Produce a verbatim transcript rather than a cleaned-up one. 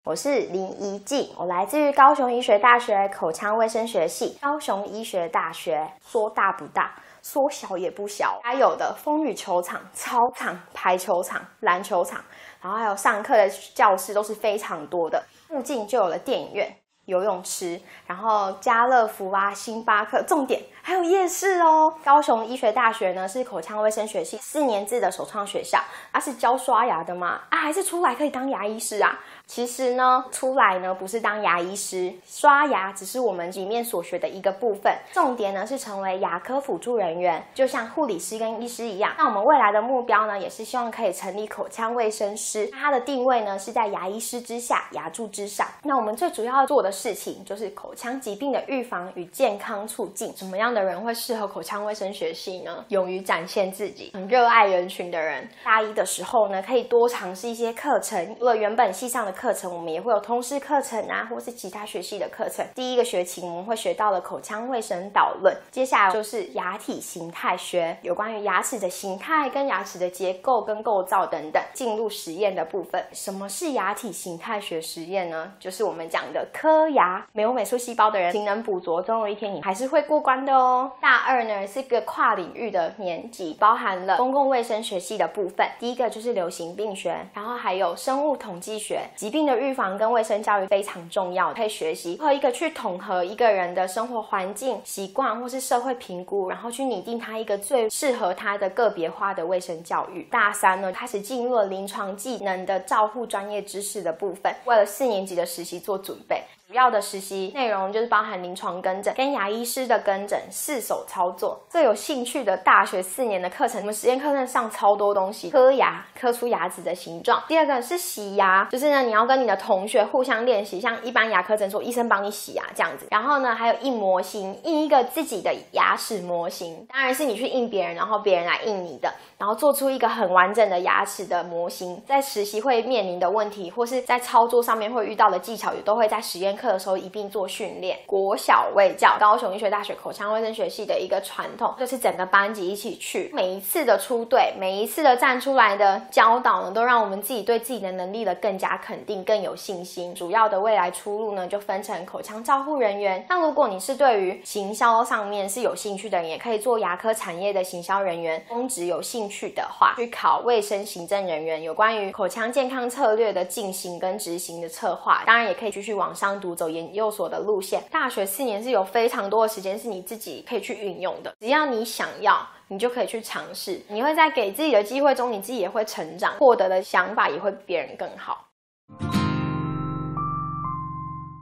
我是林怡静，我来自于高雄医学大学口腔卫生学系。高雄医学大学说大不大，说小也不小，还有的风雨球场、操场、排球场、篮球场，然后还有上课的教室都是非常多的。附近就有了电影院、游泳池，然后家乐福啊、星巴克，重点还有夜市哦。高雄医学大学呢是口腔卫生学系四年制的首创学校，啊是教刷牙的吗？啊还是出来可以当牙医师啊？其实呢，出来呢不是当牙医师，刷牙只是我们里面所学的一个部分，重点呢是成为牙科辅助人员，就像护理师跟医师一样。那我们未来的目标呢，也是希望可以成立口腔卫生师，它的定位呢是在牙医师之下，牙助之上。那我们最主要要做的事情就是口腔疾病的预防与健康促进。什么样的人会适合口腔卫生学系呢？勇于展现自己，很热爱人群的人。大一的时候呢，可以多尝试一些课程，除了原本系上的课程，我们也会有通识课程啊，或是其他学系的课程。第一个学期我们会学到了口腔卫生导论，接下来就是牙体形态学，有关于牙齿的形态跟牙齿的结构跟构造等等。进入实验的部分，什么是牙体形态学实验呢？就是我们讲的科牙，没有美术细胞的人，勤能补拙，总有一天你还是会过关的哦。大二呢是个跨领域的年级，包含了公共卫生学系的部分，第一个就是流行病学，然后还有生物统计学，疾病的预防跟卫生教育非常重要，可以学习和一个去统合一个人的生活环境、习惯或是社会评估，然后去拟定他一个最适合他的个别化的卫生教育。大三呢开始进入了临床技能的照护专业知识的部分，为了四年级的实习做准备。主要的实习内容就是包含临床跟诊、跟牙医师的跟诊、试手操作。最有兴趣的大学四年的课程，我们实验课程上超多东西，刻牙，刻出牙齿的形状。第二个是洗牙，就是呢你要跟你的同学互相练习，像一般牙科诊所医生帮你洗牙这样子。然后呢还有印模型，印一个自己的牙齿模型，当然是你去印别人，然后别人来印你的，然后做出一个很完整的牙齿的模型。在实习会面临的问题，或是在操作上面会遇到的技巧，也都会在实验课的时候一并做训练。国小卫教，高雄医学大学口腔卫生学系的一个传统，就是整个班级一起去，每一次的出队，每一次的站出来的教导呢，都让我们自己对自己的能力的更加肯定，更有信心。主要的未来出路呢，就分成口腔照护人员。那如果你是对于行销上面是有兴趣的人，也可以做牙科产业的行销人员。公职有兴趣的话，去考卫生行政人员，有关于口腔健康策略的进行跟执行的策划。当然也可以继续往上读，走研究所的路线。大学四年是有非常多的时间是你自己可以去运用的，只要你想要，你就可以去尝试。你会在给自己的机会中，你自己也会成长，获得的想法也会比别人更好。